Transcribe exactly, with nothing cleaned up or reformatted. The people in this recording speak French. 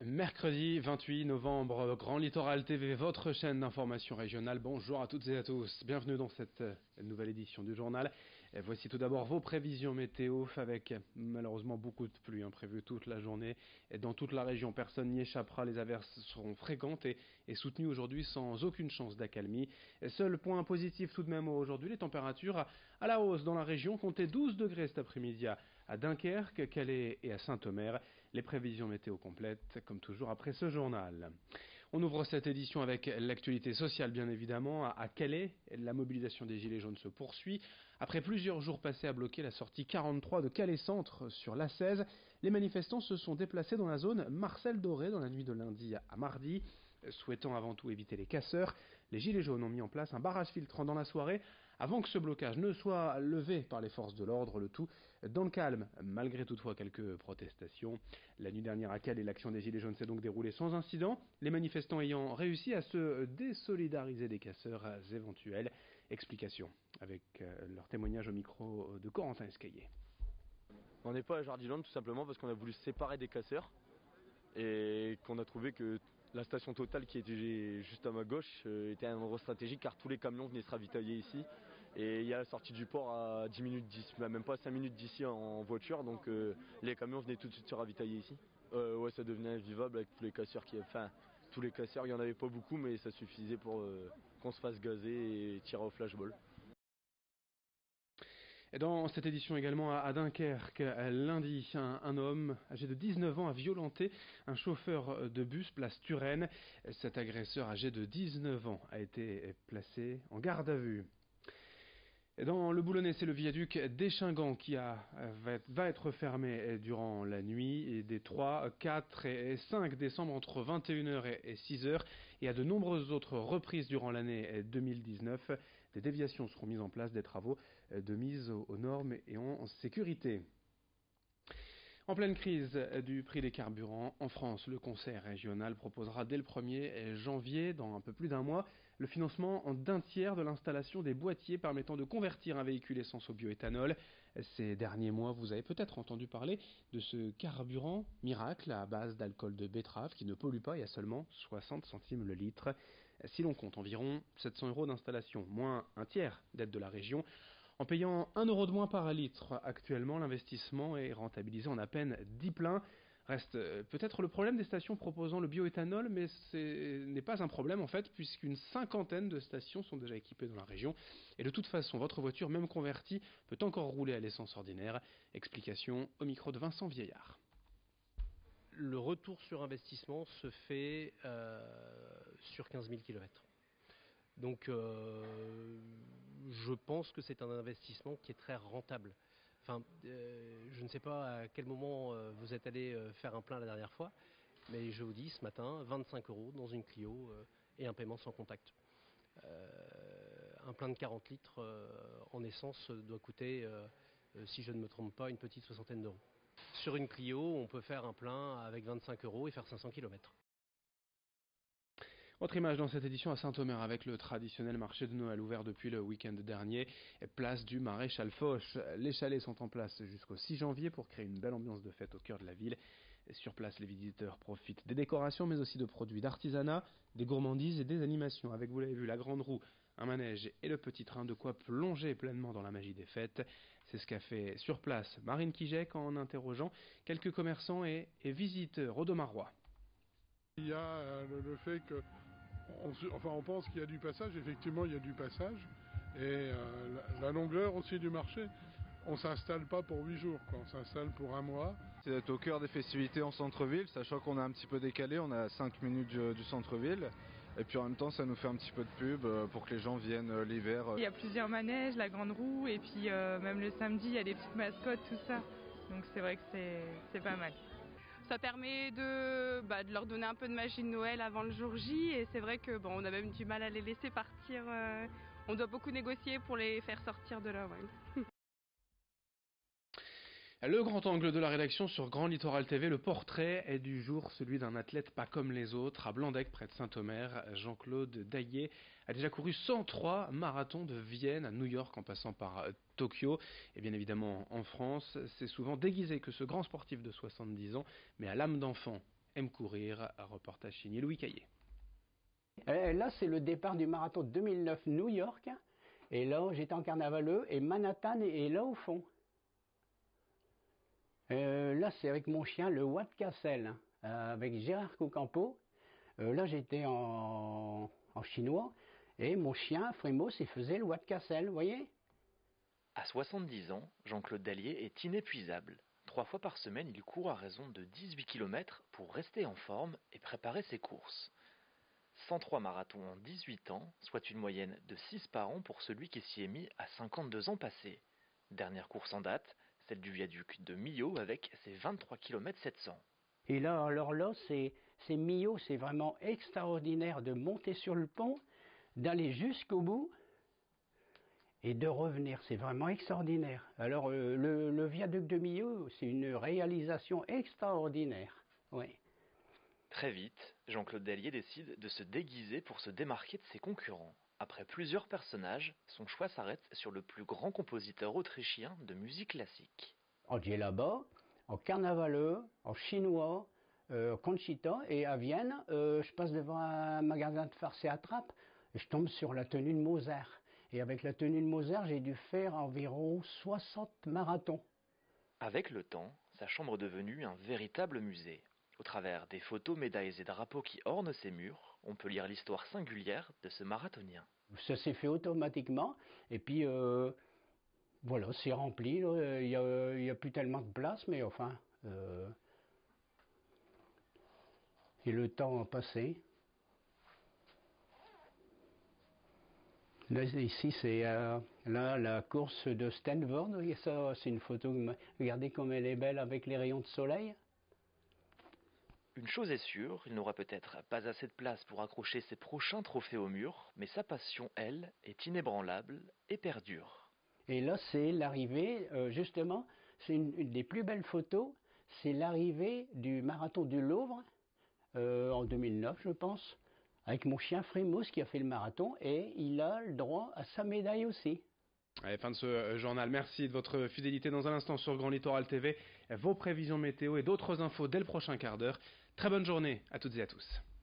Mercredi vingt-huit novembre, Grand Littoral T V, votre chaîne d'information régionale. Bonjour à toutes et à tous, bienvenue dans cette nouvelle édition du journal. Et voici tout d'abord vos prévisions météo avec malheureusement beaucoup de pluie prévues toute la journée. Et dans toute la région, personne n'y échappera, les averses seront fréquentes et, et soutenues aujourd'hui sans aucune chance d'accalmie. Et seul point positif tout de même aujourd'hui, les températures à, à la hausse dans la région, comptez douze degrés cet après-midi à, à Dunkerque, Calais et à Saint-Omer. Les prévisions météo complètes, comme toujours après ce journal. On ouvre cette édition avec l'actualité sociale, bien évidemment. À Calais, la mobilisation des Gilets jaunes se poursuit. Après plusieurs jours passés à bloquer la sortie quarante-trois de Calais Centre sur l'A seize, les manifestants se sont déplacés dans la zone Marcel Doré dans la nuit de lundi à mardi. Souhaitant avant tout éviter les casseurs, les Gilets jaunes ont mis en place un barrage filtrant dans la soirée avant que ce blocage ne soit levé par les forces de l'ordre, le tout dans le calme, malgré toutefois quelques protestations. La nuit dernière à Calais, l'action des Gilets jaunes s'est donc déroulée sans incident, les manifestants ayant réussi à se désolidariser des casseurs éventuels. Explication avec leur témoignage au micro de Corentin Escaillé. On n'est pas à Jardiland tout simplement parce qu'on a voulu se séparer des casseurs et qu'on a trouvé que la station Total qui était juste à ma gauche était un endroit stratégique car tous les camions venaient se ravitailler ici. Et il y a la sortie du port à dix minutes d'ici, même pas cinq minutes d'ici en voiture, donc euh, les camions venaient tout de suite se ravitailler ici. Euh, ouais, ça devenait invivable avec tous les casseurs qui, enfin, tous les casseurs, il y en avait pas beaucoup, mais ça suffisait pour euh, qu'on se fasse gazer et tirer au flashball. Et dans cette édition également à Dunkerque, lundi, un, un homme âgé de dix-neuf ans a violenté un chauffeur de bus place Turenne. Cet agresseur âgé de dix-neuf ans a été placé en garde à vue. Et dans le Boulonnais, c'est le viaduc d'Échingant qui a, va être fermé durant la nuit et des trois, quatre et cinq décembre entre vingt et une heures et six heures et à de nombreuses autres reprises durant l'année deux mille dix-neuf. Des déviations seront mises en place, des travaux de mise aux normes et en sécurité. En pleine crise du prix des carburants, en France, le Conseil régional proposera dès le premier janvier, dans un peu plus d'un mois, le financement d'un tiers de l'installation des boîtiers permettant de convertir un véhicule essence au bioéthanol. Ces derniers mois, vous avez peut-être entendu parler de ce carburant miracle à base d'alcool de betterave qui ne pollue pas et à seulement soixante centimes le litre. Si l'on compte environ sept cents euros d'installation, moins un tiers d'aide de la région, en payant un euro de moins par litre actuellement, l'investissement est rentabilisé en à peine dix pleins. Reste peut-être le problème des stations proposant le bioéthanol, mais ce n'est pas un problème en fait, puisqu'une cinquantaine de stations sont déjà équipées dans la région. Et de toute façon, votre voiture, même convertie, peut encore rouler à l'essence ordinaire. Explication au micro de Vincent Vieillard. Le retour sur investissement se fait euh, sur quinze mille kilomètres. Donc euh, je pense que c'est un investissement qui est très rentable. Enfin, euh, je ne sais pas à quel moment euh, vous êtes allé euh, faire un plein la dernière fois, mais je vous dis ce matin, vingt-cinq euros dans une Clio euh, et un paiement sans contact. Euh, un plein de quarante litres euh, en essence doit coûter, euh, euh, si je ne me trompe pas, une petite soixantaine d'euros. Sur une Clio, on peut faire un plein avec vingt-cinq euros et faire cinq cents kilomètres. Autre image dans cette édition à Saint-Omer avec le traditionnel marché de Noël ouvert depuis le week-end dernier, place du Maréchal Foch. Les chalets sont en place jusqu'au six janvier pour créer une belle ambiance de fête au cœur de la ville. Sur place, les visiteurs profitent des décorations mais aussi de produits d'artisanat, des gourmandises et des animations avec, vous l'avez vu, la grande roue, un manège et le petit train, de quoi plonger pleinement dans la magie des fêtes. C'est ce qu'a fait sur place Marine Kijek en interrogeant quelques commerçants et, et visiteurs audomarois. Il y a euh, le, le fait que on, enfin, on pense qu'il y a du passage, effectivement il y a du passage, et euh, la, la longueur aussi du marché, on ne s'installe pas pour huit jours, quoi. On s'installe pour un mois. C'est d'être au cœur des festivités en centre-ville, sachant qu'on a un petit peu décalé, on est à cinq minutes du, du centre-ville, et puis en même temps ça nous fait un petit peu de pub pour que les gens viennent l'hiver. Il y a plusieurs manèges, la grande roue, et puis euh, même le samedi il y a des petites mascottes, tout ça, donc c'est vrai que c'est, c'est pas mal. Ça permet de, bah, de leur donner un peu de magie de Noël avant le jour J, et c'est vrai que bon, on a même du mal à les laisser partir. Euh, on doit beaucoup négocier pour les faire sortir de là. Ouais. Le grand angle de la rédaction sur Grand Littoral T V, le portrait est du jour, celui d'un athlète pas comme les autres. À Blandec, près de Saint-Omer, Jean-Claude Daillet a déjà couru cent trois marathons de Vienne à New York en passant par Tokyo. Et bien évidemment en France, c'est souvent déguisé que ce grand sportif de soixante-dix ans, mais à l'âme d'enfant aime courir. Un reportage signé Louis Caillé. Euh, là, c'est le départ du marathon deux mille neuf New York. Et là, j'étais en carnavaleux et Manhattan est là au fond. Euh, là, c'est avec mon chien, le Watt Cassel, euh, avec Gérard Cocampo. Euh, là, j'étais en, en chinois et mon chien, Frémos, il faisait le Watt Cassel, vous voyez? À soixante-dix ans, Jean-Claude Dallier est inépuisable. Trois fois par semaine, il court à raison de dix-huit kilomètres pour rester en forme et préparer ses courses. cent trois marathons en dix-huit ans, soit une moyenne de six par an pour celui qui s'y est mis à cinquante-deux ans passés. Dernière course en date, celle du viaduc de Millau avec ses vingt-trois kilomètres sept cents. Et là, alors là, c'est Millau, c'est vraiment extraordinaire de monter sur le pont, d'aller jusqu'au bout et de revenir. C'est vraiment extraordinaire. Alors, euh, le, le viaduc de Millau, c'est une réalisation extraordinaire. Oui. Très vite, Jean-Claude Dallier décide de se déguiser pour se démarquer de ses concurrents. Après plusieurs personnages, son choix s'arrête sur le plus grand compositeur autrichien de musique classique. En là-bas, en carnavaleux, en chinois, euh, Conchita, et à Vienne, euh, je passe devant un magasin de farce et attrape, et je tombe sur la tenue de Mozart. Et avec la tenue de Mozart, j'ai dû faire environ soixante marathons. Avec le temps, sa chambre est devenue un véritable musée. Au travers des photos, médailles et drapeaux qui ornent ses murs, on peut lire l'histoire singulière de ce marathonien. Ça s'est fait automatiquement, et puis euh, voilà, c'est rempli, il n'y a, y a plus tellement de place, mais enfin, euh, et le temps a passé. Là, ici, c'est euh, là la course de Stanford, vous voyez ça, c'est une photo, regardez comme elle est belle avec les rayons de soleil. Une chose est sûre, il n'aura peut-être pas assez de place pour accrocher ses prochains trophées au mur, mais sa passion, elle, est inébranlable et perdure. Et là, c'est l'arrivée, euh, justement, c'est une, une des plus belles photos, c'est l'arrivée du marathon du Louvre, euh, en deux mille neuf, je pense, avec mon chien Frémos qui a fait le marathon, et il a le droit à sa médaille aussi. Allez, fin de ce journal. Merci de votre fidélité. Dans un instant sur Grand Littoral T V, vos prévisions météo et d'autres infos dès le prochain quart d'heure. Très bonne journée à toutes et à tous.